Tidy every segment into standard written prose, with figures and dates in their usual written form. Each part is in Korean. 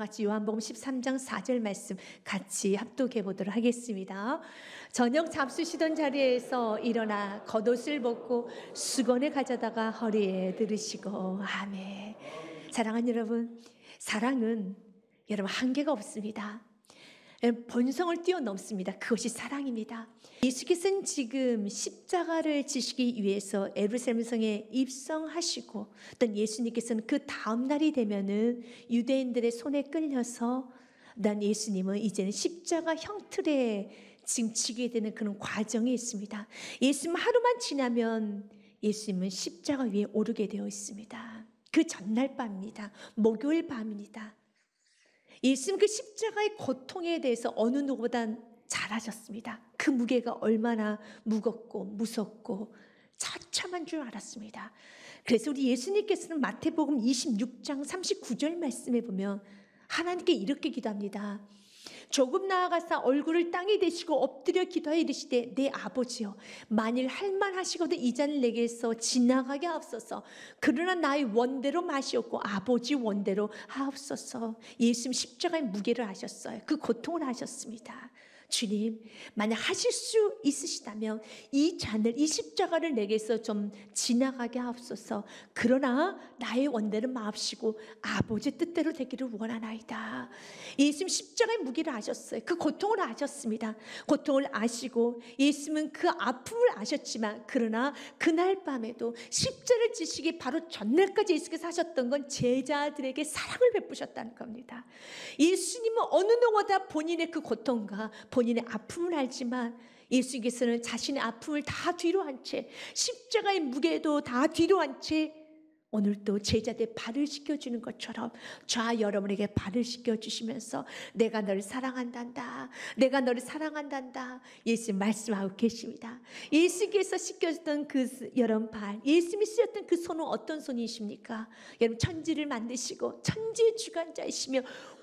같이 요한복음 13장 4절 말씀 같이 합독해 보도록 하겠습니다. 저녁 잡수시던 자리에서 일어나 겉옷을 벗고 수건을 가져다가 허리에 들으시고 아멘. 사랑하는 여러분, 사랑은 여러분 한계가 없습니다. 본성을 뛰어넘습니다. 그것이 사랑입니다. 예수께서는 지금 십자가를 지시기 위해서 예루살렘 성에 입성하시고 또 예수님께서는 그 다음 날이 되면은 유대인들의 손에 끌려서 난 예수님은 이제는 십자가 형틀에 징치게 되는 그런 과정이 있습니다. 예수님 하루만 지나면 예수님은 십자가 위에 오르게 되어 있습니다. 그 전날 밤입니다. 목요일 밤입니다. 예수님 그 십자가의 고통에 대해서 어느 누구보다 잘 아셨습니다. 그 무게가 얼마나 무겁고 무섭고 처참한 줄 알았습니다. 그래서 우리 예수님께서는 마태복음 26장 39절 말씀에 보면 하나님께 이렇게 기도합니다. 조금 나아가서 얼굴을 땅에 대시고 엎드려 기도하여 이르시되 내 아버지여 만일 할만하시거든 이 잔을 내게서 지나가게 하옵소서. 그러나 나의 원대로 마시옵고 아버지 원대로 하옵소서. 예수님 십자가의 무게를 아셨어요. 그 고통을 아셨습니다. 주님, 만약 하실 수 있으시다면 이 잔을, 이 십자가를 내게서 좀 지나가게 하옵소서. 그러나 나의 원대로 마옵시고 아버지 뜻대로 되기를 원하나이다. 예수님 십자가의 무게를 아셨어요. 그 고통을 아셨습니다. 고통을 아시고 예수님은 그 아픔을 아셨지만 그러나 그날 밤에도 십자를 지시기 바로 전날까지 예수께서 하셨던 건 제자들에게 사랑을 베푸셨다는 겁니다. 예수님은 어느 누구보다 본인의 그 고통과 본인의 아픔을 알지만 예수님께서는 자신의 아픔을 다 뒤로 한 채 십자가의 무게도 다 뒤로 한 채 오늘도 제자들 발을 씻겨주는 것처럼 저와 여러분에게 발을 씻겨주시면서 내가 너를 사랑한단다. 내가 너를 사랑한단다. 예수님 말씀하고 계십니다. 예수께서 씻겨줬던 그 여러분 발, 예수님이 쓰셨던 그 손은 어떤 손이십니까? 여러분 천지를 만드시고 천지의 주관자이시며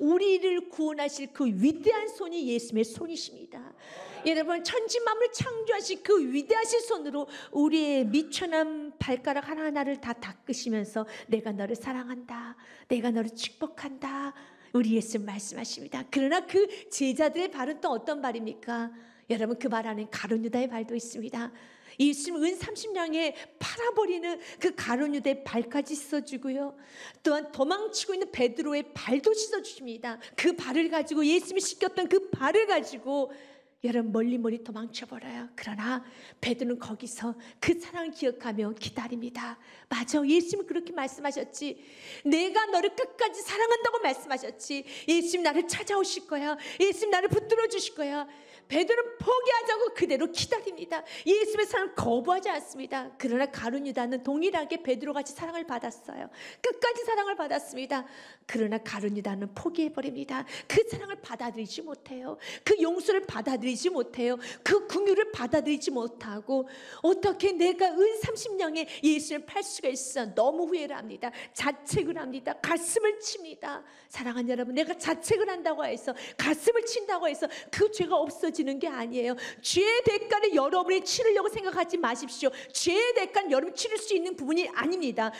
우리를 구원하실 그 위대한 손이 예수님의 손이십니다. 여러분 천지 만물을 창조하신 그 위대하신 손으로 우리의 미천한 발가락 하나하나를 다 닦으시면서 내가 너를 사랑한다. 내가 너를 축복한다. 우리 예수님 말씀하십니다. 그러나 그 제자들의 발은 또 어떤 발입니까? 여러분 그 발 안에 가룟 유다의 발도 있습니다. 예수님 은 30냥에 팔아버리는 그 가룟 유다의 발까지 씻어주고요. 또한 도망치고 있는 베드로의 발도 씻어주십니다. 그 발을 가지고 예수님이 씻겼던 그 발을 가지고 여러분 멀리 도망쳐버려요. 그러나 베드로는 거기서 그 사랑을 기억하며 기다립니다. 맞아, 예수님은 그렇게 말씀하셨지. 내가 너를 끝까지 사랑한다고 말씀하셨지. 예수님 나를 찾아오실 거야. 예수님 나를 붙들어 주실 거야. 베드로는 포기하지 않고 그대로 기다립니다. 예수님의 사랑을 거부하지 않습니다. 그러나 가룟 유다는 동일하게 베드로같이 사랑을 받았어요. 끝까지 사랑을 받았습니다. 그러나 가룟 유다는 포기해버립니다. 그 사랑을 받아들이지 못해요. 그 용서를 받아들이지 못해요. 그 긍휼을 받아들이지 못하고 어떻게 내가 은 30냥에 예수를 팔 수가 있어. 너무 후회를 합니다. 자책을 합니다. 가슴을 칩니다. 사랑하는 여러분, 내가 자책을 한다고 해서 가슴을 친다고 해서 그 죄가 없어지는 게 아니에요. 죄의 대가를 여러분이 치르려고 생각하지 마십시오. 죄의 대가는 여러분이 치를 수 있는 부분이 아닙니다.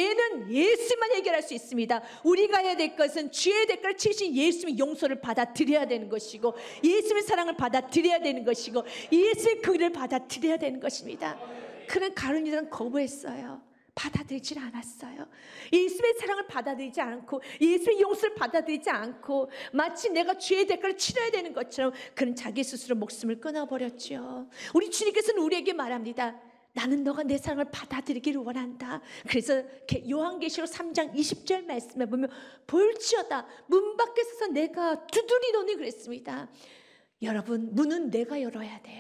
죄는 예수만 해결할 수 있습니다. 우리가 해야 될 것은 죄의 대가를 치신 예수님의 용서를 받아들여야 되는 것이고 예수님의 사랑을 받아들여야 되는 것이고 예수의 긍휼을 받아들여야 되는 것입니다. 그런 가룟 유다는 거부했어요. 받아들이질 않았어요. 예수의 사랑을 받아들이지 않고 예수의 용서를 받아들이지 않고 마치 내가 죄의 대가를 치러야 되는 것처럼 그는 자기 스스로 목숨을 끊어버렸죠. 우리 주님께서는 우리에게 말합니다. 나는 너가 내 사랑을 받아들이기를 원한다. 그래서 요한계시록 3장 20절 말씀에 보면 볼지어다 문 밖에 서서 내가 두드리노니 그랬습니다. 여러분 문은 내가 열어야 돼요.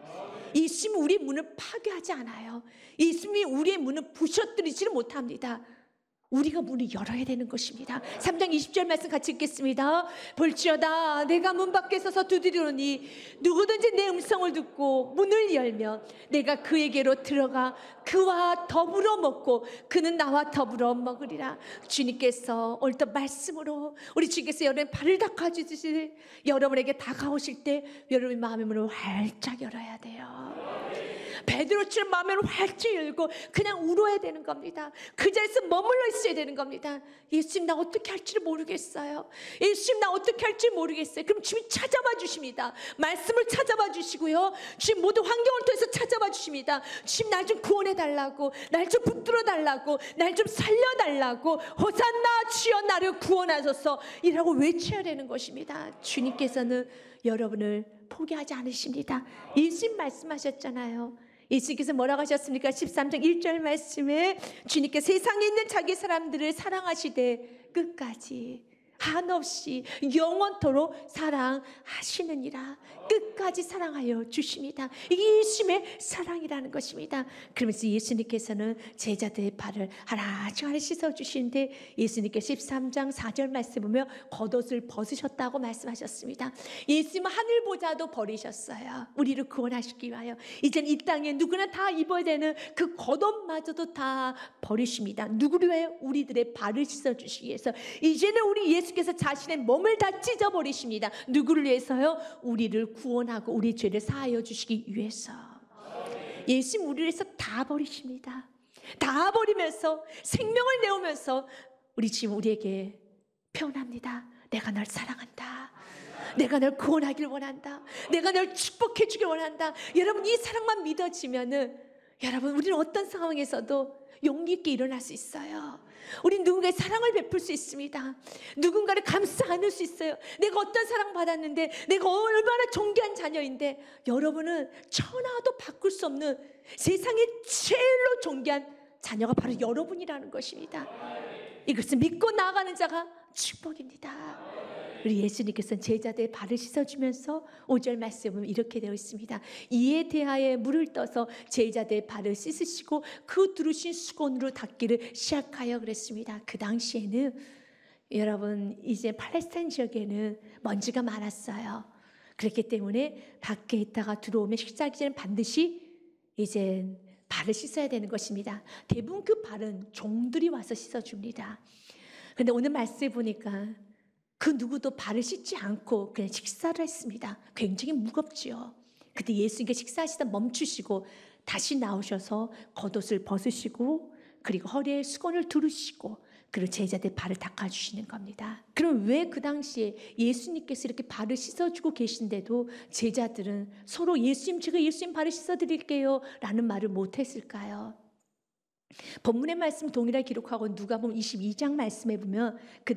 예수님은 우리의 문을 파괴하지 않아요. 예수님이 우리의 문을 부셔뜨리지를 못합니다. 우리가 문을 열어야 되는 것입니다. 3장 20절 말씀 같이 읽겠습니다. 볼지어다 내가 문 밖에 서서 두드리노니 누구든지 내 음성을 듣고 문을 열면 내가 그에게로 들어가 그와 더불어 먹고 그는 나와 더불어 먹으리라. 주님께서 오늘 또 말씀으로 우리 주님께서 여러분의 발을 닦아주듯이 여러분에게 다가오실 때 여러분의 마음의 문을 활짝 열어야 돼요. 베드로처럼 마음을 활짝 열고 그냥 울어야 되는 겁니다. 그 자리에서 머물러 있어야 되는 겁니다. 예수님, 나 어떻게 할지를 모르겠어요. 예수님, 나 어떻게 할지 모르겠어요. 그럼 주님 찾아봐 주십니다. 말씀을 찾아봐 주시고요, 주님 모든 환경을 통해서 찾아봐 주십니다. 주님, 날 좀 구원해 달라고, 날 좀 붙들어 달라고, 날 좀 살려 달라고, 호산나 주여 나를 구원하소서 이라고 외쳐야 되는 것입니다. 주님께서는 여러분을 포기하지 않으십니다. 예수님 말씀하셨잖아요. 예수님께서 뭐라고 하셨습니까? 13장 1절 말씀에 주님께 세상에 있는 자기 사람들을 사랑하시되 끝까지 한없이 영원토록 사랑하시느니라. 끝까지 사랑하여 주십니다. 이게 예수님의 사랑이라는 것입니다. 그러면서 예수님께서는 제자들의 발을 하나씩 씻어주시는데, 예수님께 13장 4절 말씀 보면 겉옷을 벗으셨다고 말씀하셨습니다. 예수님은 하늘보좌도 버리셨어요. 우리를 구원하시기 위하여. 이젠 이 땅에 누구나 다 입어야 되는 그 겉옷마저도 다 버리십니다. 누구를 위하여? 우리들의 발을 씻어주시기 위해서. 이제는 우리 예수께서 자신의 몸을 다 찢어버리십니다. 누구를 위해서요? 우리를 구원하고 우리 죄를 사하여 주시기 위해서. 예수님 우리를 위해서 다 버리십니다. 다 버리면서 생명을 내오면서 우리 지금 우리에게 표현합니다. 내가 널 사랑한다. 내가 널 구원하길 원한다. 내가 널 축복해 주길 원한다. 여러분, 이 사랑만 믿어지면은 여러분, 우리는 어떤 상황에서도 용기 있게 일어날 수 있어요. 우린 누군가의 사랑을 베풀 수 있습니다. 누군가를 감싸 안을 수 있어요. 내가 어떤 사랑 받았는데, 내가 얼마나 존귀한 자녀인데, 여러분은 천하도 바꿀 수 없는 세상의 제일로 존귀한 자녀가 바로 여러분이라는 것입니다. 이것을 믿고 나아가는 자가 축복입니다. 우리 예수님께서는 제자들의 발을 씻어주면서 5절 말씀에 보면 이렇게 되어 있습니다. 이에 대하여 물을 떠서 제자들의 발을 씻으시고 그 두르신 수건으로 닦기를 시작하여 그랬습니다. 그 당시에는 여러분, 이제 팔레스타인 지역에는 먼지가 많았어요. 그렇기 때문에 밖에 있다가 들어오면 식사하기 전에 반드시 이제 발을 씻어야 되는 것입니다. 대부분 그 발은 종들이 와서 씻어줍니다. 그런데 오늘 말씀에 보니까 그 누구도 발을 씻지 않고 그냥 식사를 했습니다. 굉장히 무겁지요. 그때 예수님께 식사하시다 멈추시고 다시 나오셔서 겉옷을 벗으시고 그리고 허리에 수건을 두르시고 그리고 제자들 발을 닦아주시는 겁니다. 그럼 왜 그 당시에 예수님께서 이렇게 발을 씻어주고 계신데도 제자들은 서로 예수님, 제가 예수님 발을 씻어드릴게요 라는 말을 못했을까요? 본문의 말씀 동일하게 기록하고 누가복음 22장 말씀에 보면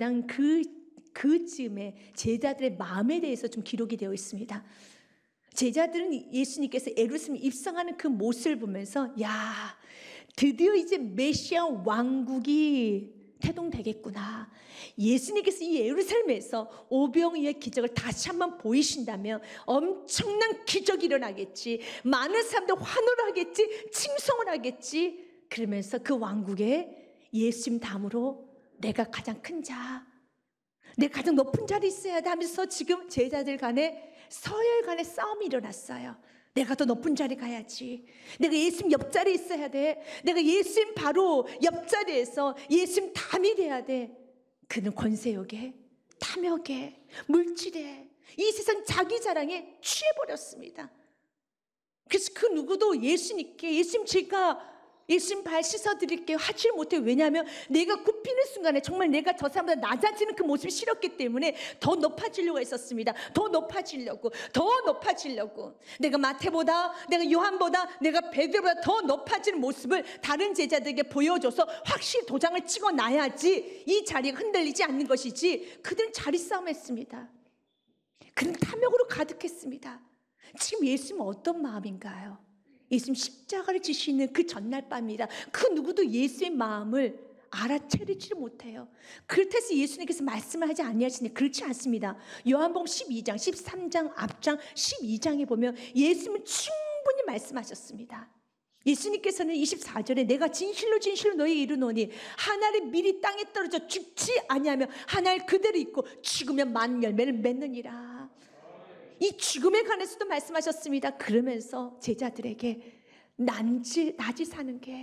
그쯤에 제자들의 마음에 대해서 좀 기록이 되어 있습니다. 제자들은 예수님께서 예루살렘 입성하는 그 모습을 보면서, 야, 드디어 이제 메시아 왕국이 태동되겠구나. 예수님께서 이 예루살렘에서 오병이의 기적을 다시 한번 보이신다면 엄청난 기적이 일어나겠지. 많은 사람들 환호를 하겠지. 칭송을 하겠지. 그러면서 그 왕국에 예수님 다음으로 내가 가장 큰 자, 내가 가장 높은 자리에 있어야 돼 하면서 지금 제자들 간에 서열 간에 싸움이 일어났어요. 내가 더 높은 자리 가야지. 내가 예수님 옆자리에 있어야 돼. 내가 예수님 바로 옆자리에서 예수님 담이 돼야 돼. 그는 권세욕에, 탐욕에, 물질에, 이 세상 자기 자랑에 취해버렸습니다. 그래서 그 누구도 예수님께 예수님 제가 예수님 발 씻어드릴게요 하지 못해요. 왜냐하면 내가 굽히는 순간에 정말 내가 저 사람보다 낮아지는 그 모습이 싫었기 때문에 더 높아지려고 했었습니다. 더 높아지려고, 더 높아지려고. 내가 마태보다, 내가 요한보다, 내가 베드로보다 더 높아지는 모습을 다른 제자들에게 보여줘서 확실히 도장을 찍어놔야지 이 자리가 흔들리지 않는 것이지. 그들은 자리 싸움했습니다. 그는 탐욕으로 가득했습니다. 지금 예수님은 어떤 마음인가요? 예수님 십자가를 지시는 그 전날 밤이라 그 누구도 예수의 마음을 알아채리지를 못해요. 그렇다고 예수님께서 말씀을 하지 아니하시니 그렇지 않습니다. 요한복음 12장, 13장, 앞장 12장에 보면 예수님은 충분히 말씀하셨습니다. 예수님께서는 24절에 내가 진실로 진실로 너희에게 이르노니 한 알이 미리 땅에 떨어져 죽지 아니하며 한 알 그대로 있고 죽으면 많은 열매를 맺느니라. 이 죽음에 관해서도 말씀하셨습니다. 그러면서 제자들에게 낮이 사는 게,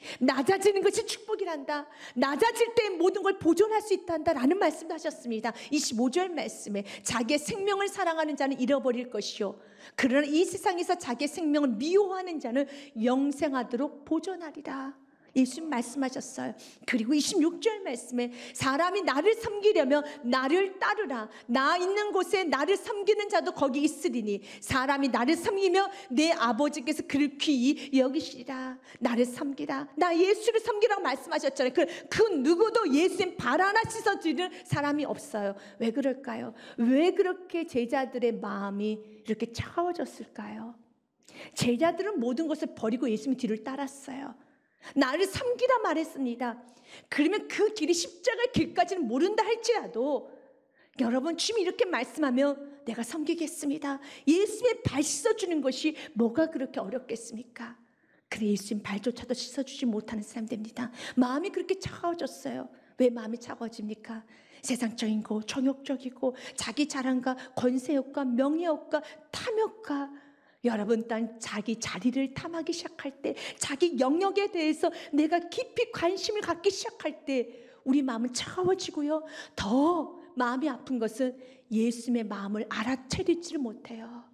낮아지는 것이 축복이란다. 낮아질 때 모든 걸 보존할 수 있단다 라는 말씀도 하셨습니다. 25절 말씀에 자기의 생명을 사랑하는 자는 잃어버릴 것이요 그러나 이 세상에서 자기의 생명을 미워하는 자는 영생하도록 보존하리라. 예수님 말씀하셨어요. 그리고 26절 말씀에 사람이 나를 섬기려면 나를 따르라. 나 있는 곳에 나를 섬기는 자도 거기 있으리니 사람이 나를 섬기며 내 아버지께서 그를 귀히 여기시리라. 나를 섬기라. 나 예수를 섬기라고 말씀하셨잖아요. 그 누구도 예수님 발 하나 씻어주는 사람이 없어요. 왜 그럴까요? 왜 그렇게 제자들의 마음이 이렇게 차가워졌을까요? 제자들은 모든 것을 버리고 예수님 뒤를 따랐어요. 나를 섬기라 말했습니다. 그러면 그 길이 십자가의 길까지는 모른다 할지라도 여러분 주님이 이렇게 말씀하면 내가 섬기겠습니다. 예수님의 발 씻어주는 것이 뭐가 그렇게 어렵겠습니까? 그래 예수님 발조차도 씻어주지 못하는 사람 됩니다. 마음이 그렇게 차가워졌어요. 왜 마음이 차가워집니까? 세상적인 거, 정욕적이고 자기 자랑과 권세욕과 명예욕과 탐욕과 여러분 딴 자기 자리를 탐하기 시작할 때 자기 영역에 대해서 내가 깊이 관심을 갖기 시작할 때 우리 마음은 차가워지고요. 더 마음이 아픈 것은 예수님의 마음을 알아채리지를 못해요.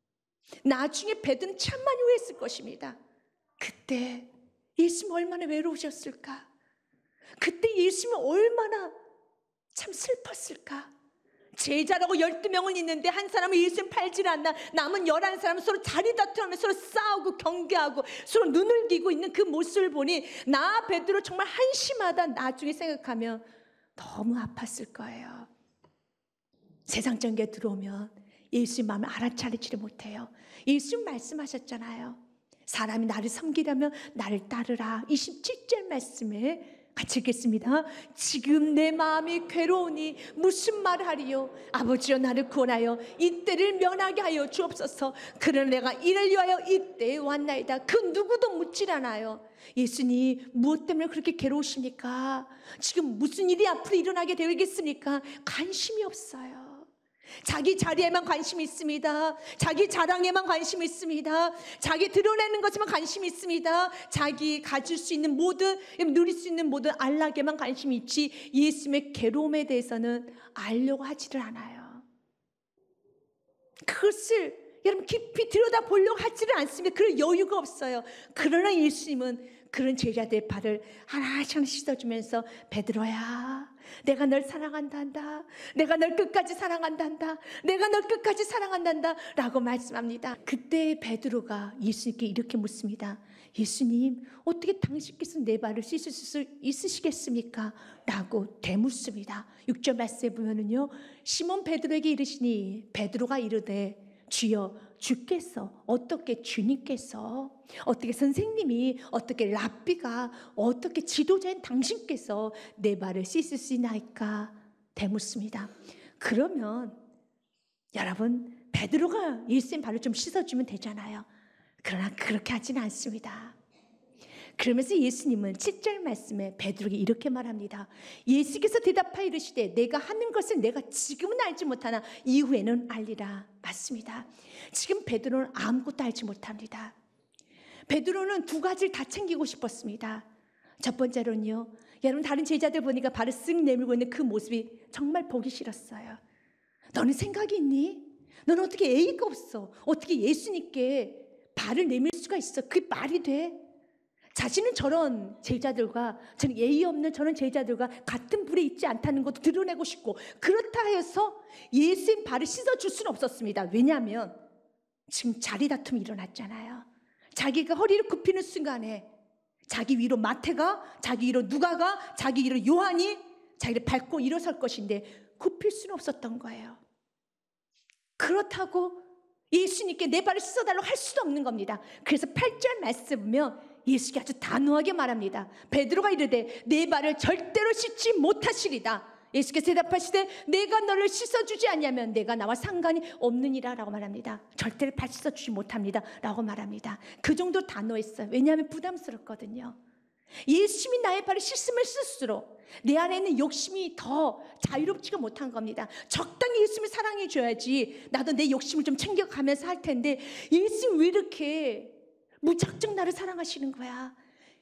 나중에 베드로는 참 많이 후회했을 것입니다. 그때 예수님 얼마나 외로우셨을까? 그때 예수님은 얼마나 참 슬펐을까? 제자라고 12명은 있는데 한 사람은 예수님 팔질 않나 남은 11사람은 서로 자리 다투면서 서로 싸우고 경계하고 서로 눈을 기고 있는 그 모습을 보니 나 베드로 정말 한심하다 나중에 생각하면 너무 아팠을 거예요. 세상적인 게 들어오면 예수님 마음을 알아차리지를 못해요. 예수님 말씀하셨잖아요. 사람이 나를 섬기려면 나를 따르라. 27절 말씀에 같이 읽겠습니다. 지금 내 마음이 괴로우니 무슨 말을 하리요? 아버지여 나를 구원하여 이때를 면하게 하여 주옵소서. 그러나 내가 이를 위하여 이때에 왔나이다. 그 누구도 묻질 않아요. 예수님 무엇 때문에 그렇게 괴로우십니까? 지금 무슨 일이 앞으로 일어나게 되겠습니까? 관심이 없어요. 자기 자리에만 관심이 있습니다. 자기 자랑에만 관심이 있습니다. 자기 드러내는 것에만 관심이 있습니다. 자기 가질 수 있는 모든, 누릴 수 있는 모든 안락에만 관심이 있지 예수님의 괴로움에 대해서는 알려고 하지를 않아요. 그것을 여러분 깊이 들여다보려고 하지를 않습니다. 그럴 여유가 없어요. 그러나 예수님은 그런 제자들의 발을 하나씩 씻어주면서 베드로야 내가 널 사랑한단다. 내가 널 끝까지 사랑한단다. 내가 널 끝까지 사랑한단다 라고 말씀합니다. 그때 베드로가 예수님께 이렇게 묻습니다. 예수님 어떻게 당신께서 내 발을 씻을 수 있으시겠습니까? 라고 되묻습니다. 6절 말씀에 보면은요 시몬 베드로에게 이르시니 베드로가 이르되 주여 주께서 어떻게 주님께서 어떻게 선생님이 어떻게 랍비가 어떻게 지도자인 당신께서 내 발을 씻으시나이까 되묻습니다. 그러면 여러분 베드로가 예수님 발을 좀 씻어주면 되잖아요. 그러나 그렇게 하지는 않습니다. 그러면서 예수님은 7절 말씀에 베드로에게 이렇게 말합니다. 예수께서 대답하여 이르시되 내가 하는 것을 내가 지금은 알지 못하나 이후에는 알리라. 맞습니다. 지금 베드로는 아무것도 알지 못합니다. 베드로는 두 가지를 다 챙기고 싶었습니다. 첫 번째로는요 여러분 다른 제자들 보니까 발을 쓱 내밀고 있는 그 모습이 정말 보기 싫었어요. 너는 생각이 있니? 너는 어떻게 예의가 없어? 어떻게 예수님께 발을 내밀 수가 있어? 그게 말이 돼? 자신은 저런 제자들과 저는 예의 없는 저런 제자들과 같은 불에 있지 않다는 것도 드러내고 싶고 그렇다 해서 예수님 발을 씻어줄 수는 없었습니다. 왜냐하면 지금 자리 다툼이 일어났잖아요. 자기가 허리를 굽히는 순간에 자기 위로 마태가 자기 위로 누가가 자기 위로 요한이 자기를 밟고 일어설 것인데 굽힐 수는 없었던 거예요. 그렇다고 예수님께 내 발을 씻어달라고 할 수도 없는 겁니다. 그래서 8절 말씀 보면 예수께 아주 단호하게 말합니다. 베드로가 이르되 내 발을 절대로 씻지 못하시리다. 예수께서 대답하시되 내가 너를 씻어주지 않냐면 내가 나와 상관이 없느니라 라고 말합니다. 절대로 발 씻어주지 못합니다 라고 말합니다. 그 정도 단호했어요. 왜냐하면 부담스럽거든요. 예수님이 나의 발을 씻으면 씻을수록 내 안에 있는 욕심이 더 자유롭지가 못한 겁니다. 적당히 예수님을 사랑해 줘야지 나도 내 욕심을 좀 챙겨가면서 할 텐데 예수님 왜 이렇게 무작정 나를 사랑하시는 거야?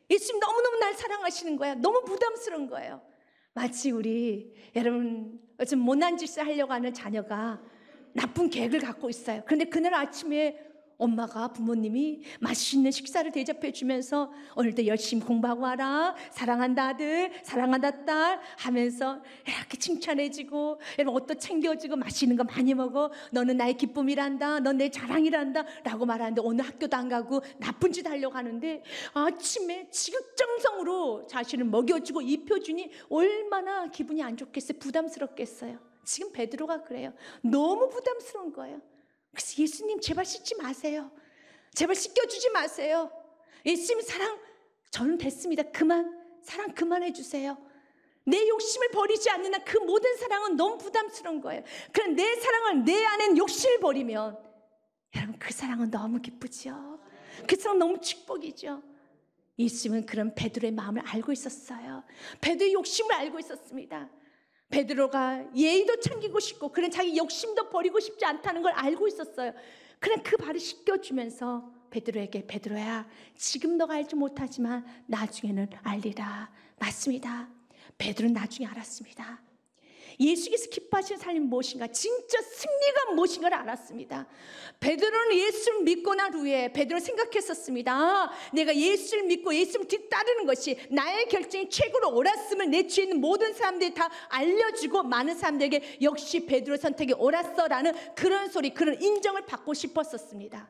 예수님 너무너무 날 사랑하시는 거야. 너무 부담스러운 거예요. 마치 우리 여러분 좀 못난 짓을 하려고 하는 자녀가 나쁜 계획을 갖고 있어요. 그런데 그날 아침에 엄마가, 부모님이 맛있는 식사를 대접해 주면서 오늘도 열심히 공부하고 와라, 사랑한다 아들, 사랑한다 딸 하면서 이렇게 칭찬해주고, 여러분 옷도 챙겨주고, 맛있는 거 많이 먹어, 너는 나의 기쁨이란다, 넌 내 자랑이란다 라고 말하는데, 오늘 학교도 안 가고 나쁜 짓 하려고 하는데 아침에 지극정성으로 자신을 먹여주고 입혀주니 얼마나 기분이 안 좋겠어요. 부담스럽겠어요. 지금 베드로가 그래요. 너무 부담스러운 거예요. 그래서 예수님 제발 씻지 마세요. 제발 씻겨주지 마세요. 예수님 사랑 저는 됐습니다. 사랑 그만해 주세요. 내 욕심을 버리지 않는 한 그 모든 사랑은 너무 부담스러운 거예요. 그럼 내 사랑을 내 안에 욕심을 버리면 여러분 그 사랑은 너무 기쁘죠. 그 사랑 너무 축복이죠. 예수님은 그런 베드로의 마음을 알고 있었어요. 베드로의 욕심을 알고 있었습니다. 베드로가 예의도 챙기고 싶고 그런 자기 욕심도 버리고 싶지 않다는 걸 알고 있었어요. 그냥 그 발을 씻겨주면서 베드로에게, 베드로야 지금 너가 알지 못하지만 나중에는 알리라. 맞습니다. 베드로는 나중에 알았습니다. 예수께서 기뻐하시는 삶이 무엇인가, 진짜 승리가 무엇인가를 알았습니다. 베드로는 예수를 믿고 난 후에 베드로는 생각했었습니다. 내가 예수를 믿고 예수를 뒤따르는 것이 나의 결정이 최고로 옳았음을 내 주위에 있는 모든 사람들이 다 알려주고 많은 사람들에게 역시 베드로의 선택이 옳았어라는 그런 소리, 그런 인정을 받고 싶었었습니다.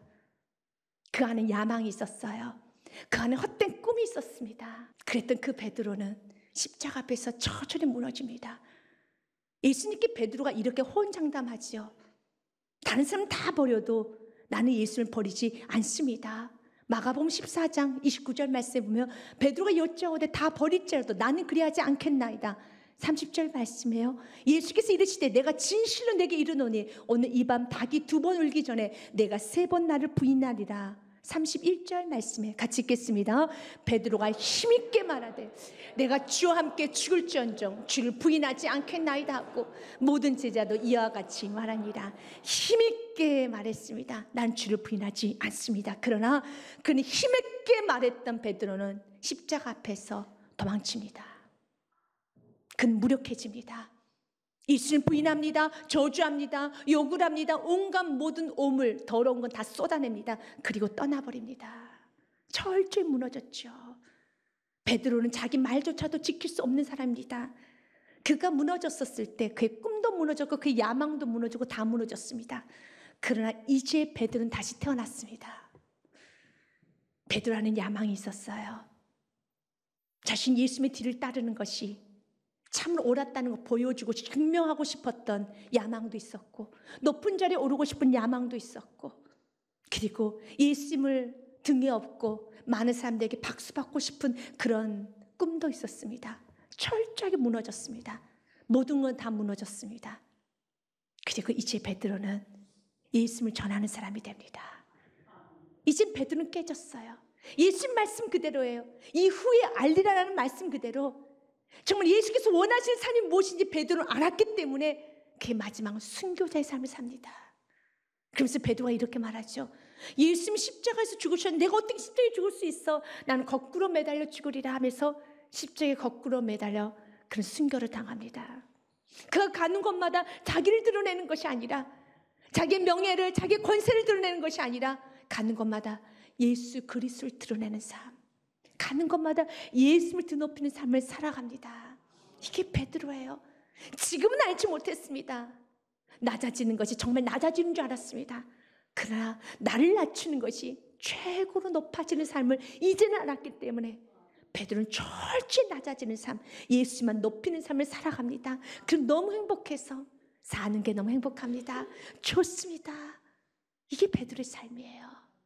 그 안에 야망이 있었어요. 그 안에 헛된 꿈이 있었습니다. 그랬던 그 베드로는 십자가 앞에서 처절히 무너집니다. 예수님께 베드로가 이렇게 호언장담하지요. 다른 사람 다 버려도 나는 예수를 버리지 않습니다. 마가복음 14장 29절 말씀에 보면 베드로가 여짜오되 다 버릴지라도 나는 그리하지 않겠나이다. 30절 말씀이에요. 예수께서 이르시되 내가 진실로 내게 이르노니 오늘 이 밤 닭이 2번 울기 전에 내가 3번 나를 부인하리라. 31절 말씀에 같이 읽겠습니다. 베드로가 힘있게 말하되 내가 주와 함께 죽을지언정 주를 부인하지 않겠나이다 하고 모든 제자도 이와 같이 말하니라. 힘있게 말했습니다. 난 주를 부인하지 않습니다. 그러나 그는 힘있게 말했던 베드로는 십자가 앞에서 도망칩니다. 그는 무력해집니다. 예수님 부인합니다. 저주합니다. 욕을 합니다. 온갖 모든 오물, 더러운 건 다 쏟아냅니다. 그리고 떠나버립니다. 철저히 무너졌죠. 베드로는 자기 말조차도 지킬 수 없는 사람입니다. 그가 무너졌었을 때 그의 꿈도 무너졌고 그의 야망도 무너지고 다 무너졌습니다. 그러나 이제 베드로는 다시 태어났습니다. 베드로라는 야망이 있었어요. 자신 예수님의 뒤를 따르는 것이 참으로 옳았다는 걸 보여주고 증명하고 싶었던 야망도 있었고, 높은 자리에 오르고 싶은 야망도 있었고, 그리고 예수님을 등에 업고 많은 사람들에게 박수받고 싶은 그런 꿈도 있었습니다. 철저하게 무너졌습니다. 모든 건 다 무너졌습니다. 그리고 이제 베드로는 예수님을 전하는 사람이 됩니다. 이제 베드로는 깨졌어요. 예수님 말씀 그대로예요. 이후에 알리라라는 말씀 그대로 정말 예수께서 원하시는 삶이 무엇인지 베드로는 알았기 때문에 그의 마지막은 순교자의 삶을 삽니다. 그러면서 베드로가 이렇게 말하죠. 예수님이 십자가에서 죽으셨는데 내가 어떻게 십자가에 죽을 수 있어? 나는 거꾸로 매달려 죽으리라 하면서 십자가에 거꾸로 매달려 그런 순교를 당합니다. 그가 가는 곳마다 자기를 드러내는 것이 아니라, 자기의 명예를, 자기의 권세를 드러내는 것이 아니라 가는 곳마다 예수 그리스도를 드러내는 삶, 가는 곳마다 예수를 드높이는 삶을 살아갑니다. 이게 베드로예요. 지금은 알지 못했습니다. 낮아지는 것이 정말 낮아지는 줄 알았습니다. 그러나 나를 낮추는 것이 최고로 높아지는 삶을 이제는 알았기 때문에 베드로는 철저히 낮아지는 삶, 예수만 높이는 삶을 살아갑니다. 그럼 너무 행복해서 사는 게 너무 행복합니다. 좋습니다. 이게 베드로의 삶이에요.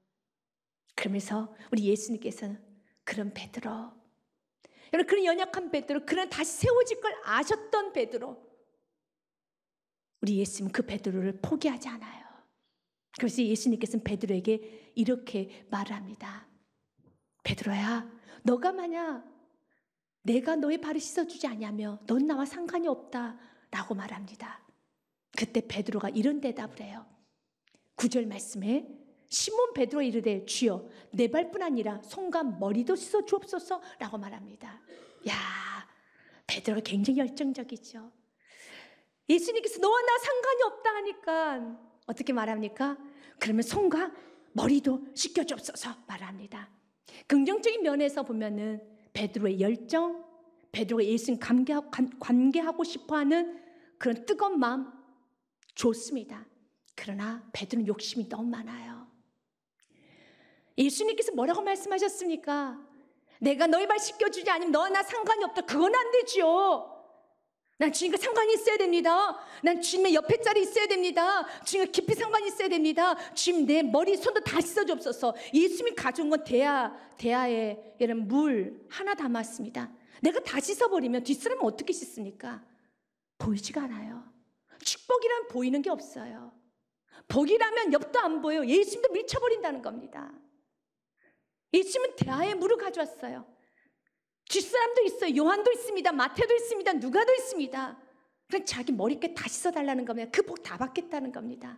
그러면서 우리 예수님께서는 그런 베드로, 여러분 그런 연약한 베드로, 그런 다시 세워질 걸 아셨던 베드로, 우리 예수님은 그 베드로를 포기하지 않아요. 그래서 예수님께서는 베드로에게 이렇게 말을 합니다. 베드로야, 너가 만약 내가 너의 발을 씻어주지 않냐면 넌 나와 상관이 없다 라고 말합니다. 그때 베드로가 이런 대답을 해요. 9절 말씀에 시몬 베드로 이르되 주여 내 발뿐 아니라 손과 머리도 씻어 주옵소서 라고 말합니다. 야, 베드로가 굉장히 열정적이죠. 예수님께서 너와 나 상관이 없다 하니까 어떻게 말합니까? 그러면 손과 머리도 씻겨 주옵소서 말합니다. 긍정적인 면에서 보면은 베드로의 열정, 베드로가 예수님 관계하고 싶어하는 그런 뜨거운 마음 좋습니다. 그러나 베드로는 욕심이 너무 많아요. 예수님께서 뭐라고 말씀하셨습니까? 내가 너희 발 씻겨주지 않으면 너와 나 상관이 없다. 그건 안 되죠. 난 주님과 상관이 있어야 됩니다. 난 주님의 옆에 자리 있어야 됩니다. 주님과 깊이 상관이 있어야 됩니다. 주님 내 머리 손도 다 씻어주옵소서. 예수님이 가져온 건 대야에 이런 물 하나 담았습니다. 내가 다 씻어버리면 뒷사람은 어떻게 씻습니까? 보이지가 않아요. 축복이란 보이는 게 없어요. 복이라면 옆도 안 보여요. 예수님도 밀쳐버린다는 겁니다. 예수님은 대야에 물을 가져왔어요. 뒷사람도 있어요. 요한도 있습니다. 마태도 있습니다. 누가도 있습니다. 그럼 자기 머리끝 다 씻어달라는 겁니다. 그 복 다 받겠다는 겁니다.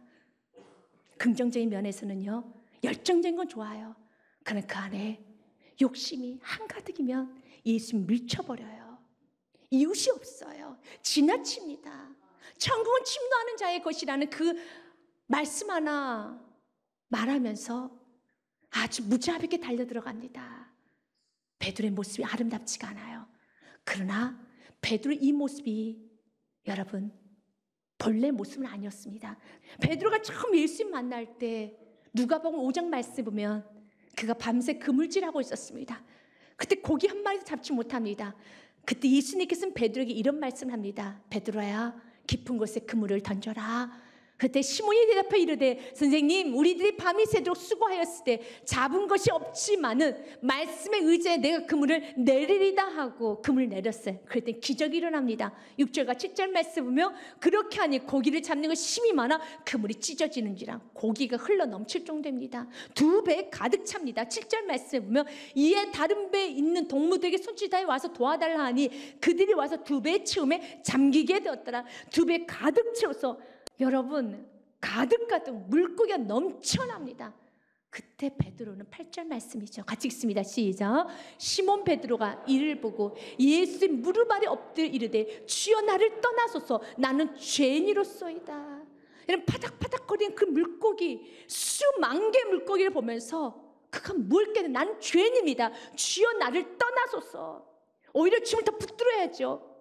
긍정적인 면에서는요, 열정적인 건 좋아요. 그러나 그 안에 욕심이 한가득이면 예수님 밀쳐버려요. 이웃이 없어요. 지나칩니다. 천국은 침노하는 자의 것이라는 그 말씀 하나 말하면서 아주 무자비하게 달려들어갑니다. 베드로의 모습이 아름답지가 않아요. 그러나 베드로의 이 모습이 여러분 본래 모습은 아니었습니다. 베드로가 처음 예수님 만날 때 누가복음 5장 말씀 보면 그가 밤새 그물질하고 있었습니다. 그때 고기 한 마리도 잡지 못합니다. 그때 예수님께서는 베드로에게 이런 말씀을 합니다. 베드로야 깊은 곳에 그물을 던져라. 그때 시몬이 대답해 이르되 선생님 우리들이 밤이 새도록 수고하였을 때 잡은 것이 없지만은 말씀에 의지해 내가 그물을 내리리다 하고 그물을 내렸어요. 그랬더니 기적이 일어납니다. 6절과 7절 말씀 보면 그렇게 하니 고기를 잡는 것이 힘이 많아 그물이 찢어지는지라 고기가 흘러 넘칠 정도입니다. 2배 가득 찹니다. 7절 말씀 보면 이에 다른 배에 있는 동무들에게 손짓하여 와서 도와달라 하니 그들이 와서 2배의 채움에 잠기게 되었더라. 2배 가득 채워서 여러분 가득 물고기가 넘쳐납니다. 그때 베드로는 8절 말씀이죠. 같이 읽습니다. 시작. 시몬 베드로가 이를 보고 예수의 무릎 아래 엎드려 이르되 주여 나를 떠나소서 나는 죄인이로소이다. 이런 파닥파닥거리는 그 물고기 수만 개의 물고기를 보면서 그가 뭘 깨는 난 죄인입니다. 주여 나를 떠나소서. 오히려 주님을 더 붙들어야죠.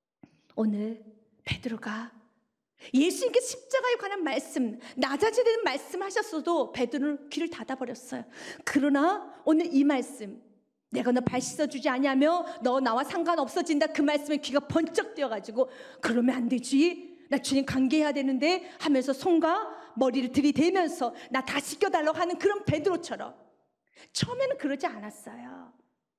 오늘 베드로가 예수님께 십자가에 관한 말씀, 낮아져야 되는 말씀 하셨어도 베드로는 귀를 닫아버렸어요. 그러나 오늘 이 말씀, 내가 너 발 씻어주지 아니하며 너 나와 상관없어진다, 그 말씀에 귀가 번쩍 뛰어가지고 그러면 안 되지, 나 주님 관계해야 되는데 하면서 손과 머리를 들이대면서 나 다 씻겨달라고 하는 그런 베드로처럼 처음에는 그러지 않았어요.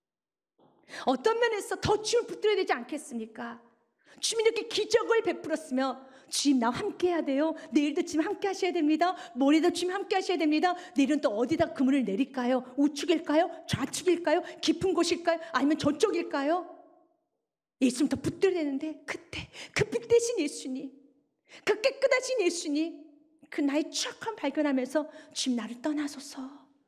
어떤 면에서 더 주님을 붙들어야 되지 않겠습니까? 주님이 이렇게 기적을 베풀었으며 주님 나와 함께 해야 돼요. 내일도 주님 함께 하셔야 됩니다. 모레도 주님 함께 하셔야 됩니다. 내일은 또 어디다 그물을 내릴까요? 우측일까요? 좌측일까요? 깊은 곳일까요? 아니면 저쪽일까요? 예수님 더 붙들어야 되는데 그때 그 빛 대신 예수님, 그 깨끗하신 예수님, 그 나의 취약함 발견하면서 주님 나를 떠나소서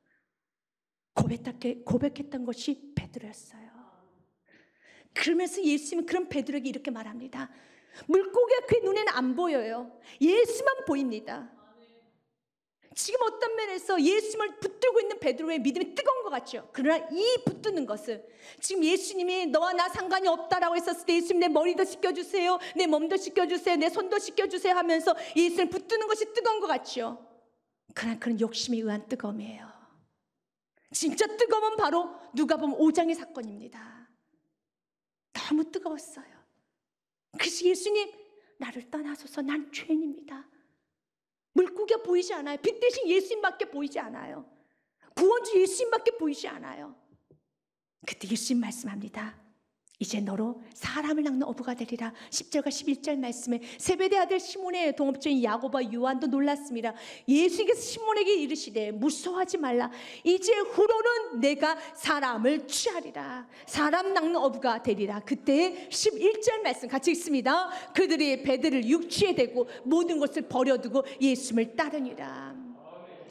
고백했던 것이 베드로였어요. 그러면서 예수님은 그런 베드로에게 이렇게 말합니다. 물고기가 그의 눈에는 안 보여요. 예수만 보입니다. 지금 어떤 면에서 예수님을 붙들고 있는 베드로의 믿음이 뜨거운 것 같죠. 그러나 이 붙드는 것은 지금 예수님이 너와 나 상관이 없다라고 했었을 때 예수님 내 머리도 씻겨주세요, 내 몸도 씻겨주세요, 내 손도 씻겨주세요 하면서 예수님을 붙드는 것이 뜨거운 것 같죠. 그러나 그런 욕심에 의한 뜨거움이에요. 진짜 뜨거움은 바로 누가복음 5장의 사건입니다. 너무 뜨거웠어요. 그래서 예수님 나를 떠나소서 난 죄인입니다. 물고기가 보이지 않아요. 빛 대신 예수님밖에 보이지 않아요. 구원주 예수님밖에 보이지 않아요. 그때 예수님 말씀합니다. 이제 너로 사람을 낚는 어부가 되리라. 10절과 11절 말씀에 세베대 아들 시몬의 동업자인 야고보와 요한도 놀랐습니다. 예수께서 시몬에게 이르시되 무서워하지 말라. 이제 후로는 내가 사람을 취하리라. 사람 낚는 어부가 되리라. 그때 11절 말씀 같이 읽습니다. 그들이 배들을 육지에 대고 모든 것을 버려두고 예수님을 따르니라.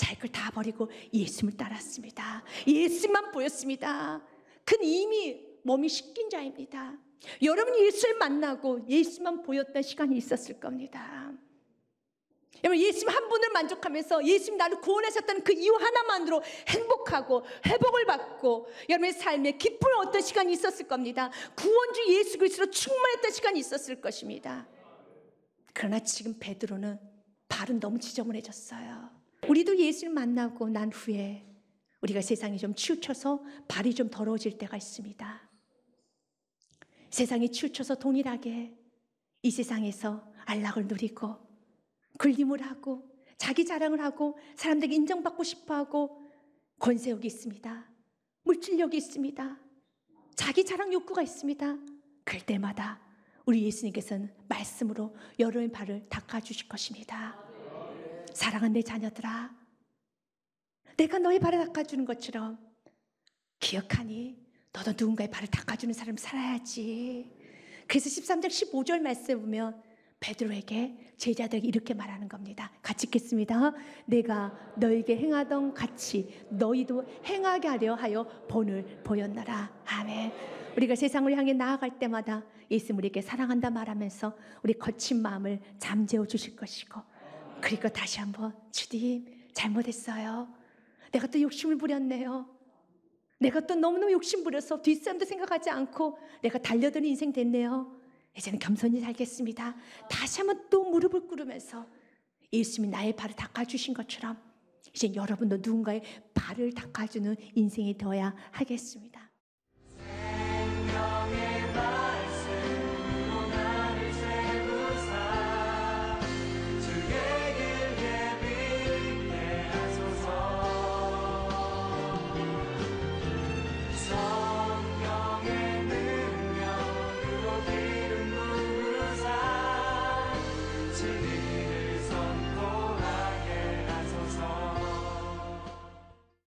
자기 걸 다 버리고 예수님을 따랐습니다. 예수만 보였습니다. 그는 이미 몸이 씻긴 자입니다. 여러분이 예수를 만나고 예수만 보였던 시간이 있었을 겁니다. 여러분, 예수님 한 분을 만족하면서 예수님 나를 구원하셨다는 그 이유 하나만으로 행복하고 회복을 받고 여러분의 삶에 기쁨의 어떤 시간이 있었을 겁니다. 구원주 예수 그리스도로 충만했던 시간이 있었을 것입니다. 그러나 지금 베드로는 발은 너무 지저분해졌어요. 우리도 예수를 만나고 난 후에 우리가 세상이 좀 치우쳐서 발이 좀 더러워질 때가 있습니다. 세상이 치우쳐서 동일하게 이 세상에서 안락을 누리고 군림을 하고 자기 자랑을 하고 사람들에게 인정받고 싶어하고 권세욕이 있습니다. 물질력이 있습니다. 자기 자랑 욕구가 있습니다. 그럴 때마다 우리 예수님께서는 말씀으로 여러분의 발을 닦아주실 것입니다. 사랑하는 내 자녀들아, 내가 너의 발을 닦아주는 것처럼 기억하니 너도 누군가의 발을 닦아주는 사람 살아야지. 그래서 13장 15절 말씀에 보면 베드로에게 제자들에게 이렇게 말하는 겁니다. 같이 읽겠습니다. 내가 너에게 행하던 같이 너희도 행하게 하려 하여 본을 보였노라. 아멘. 우리가 세상을 향해 나아갈 때마다 예수님 우리에게 사랑한다 말하면서 우리 거친 마음을 잠재워 주실 것이고, 그리고 다시 한번 주님 잘못했어요. 내가 또 욕심을 부렸네요. 내가 또 너무너무 욕심 부려서 뒷사람도 생각하지 않고 내가 달려드는 인생 됐네요. 이제는 겸손히 살겠습니다. 다시 한번 또 무릎을 꿇으면서 예수님이 나의 발을 닦아주신 것처럼 이제 여러분도 누군가의 발을 닦아주는 인생이 되어야 하겠습니다.